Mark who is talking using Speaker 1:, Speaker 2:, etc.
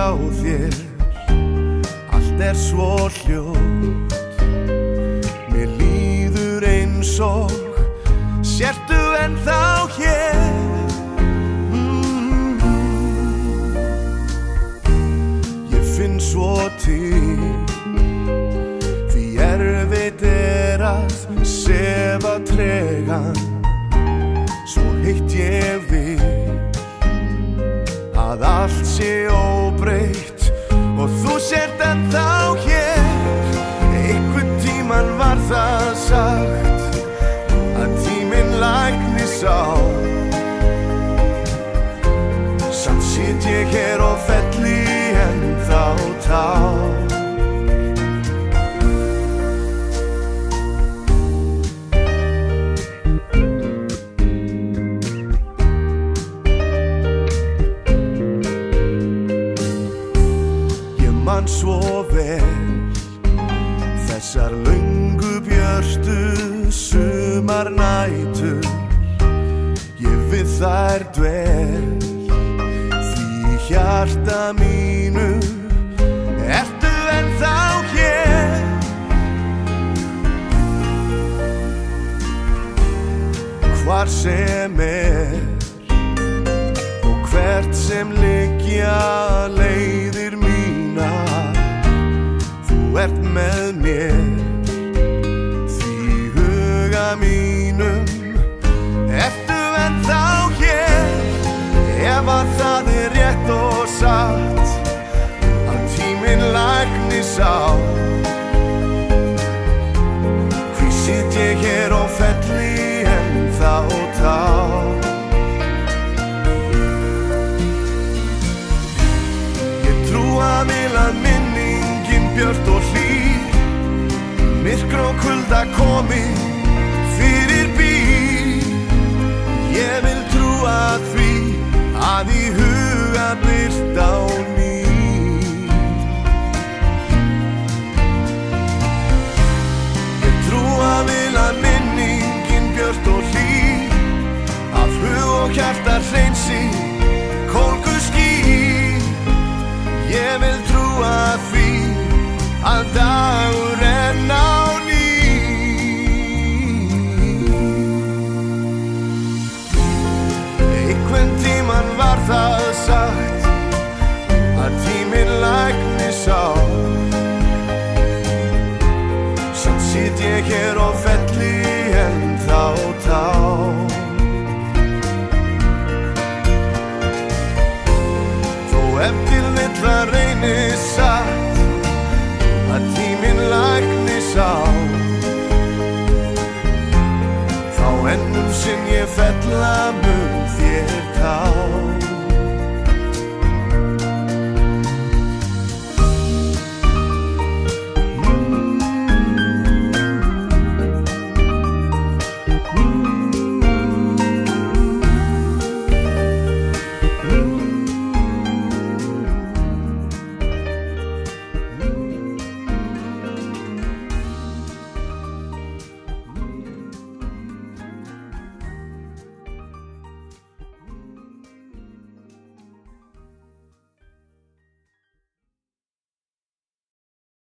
Speaker 1: hjá þér, allt svo hljótt. Mér líður eins og sértu ennþá hér. Ég finn svo til, því erfitt að sefa tregan. Svo heitt ég vil að allt sé óbreytt og þú sért ennþá hér. Einhvern tímann var það sagt að tíminn lækni sá. Samt sit ég hér og felli ennþá tár. Man svo vel þessar löngu björtu sumarnætur. Ég við þær dvel, því hjarta mínu ertu ennþá hér. Hvar sem og hvert sem liggja leiðir mínar, þú ert með mér, því huga mínum ertu ennþá hér. Ef að það rétt og satt að tíminn lækni sá, hví sit ég hér og felli ennþá tár. Vil að minningin björt og hlý, myrkr og kulda komi